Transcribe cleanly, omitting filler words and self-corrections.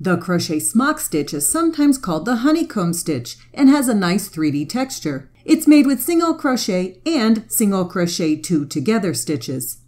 The crochet smock stitch is sometimes called the honeycomb stitch and has a nice 3D texture. It's made with single crochet and single crochet 2 together stitches.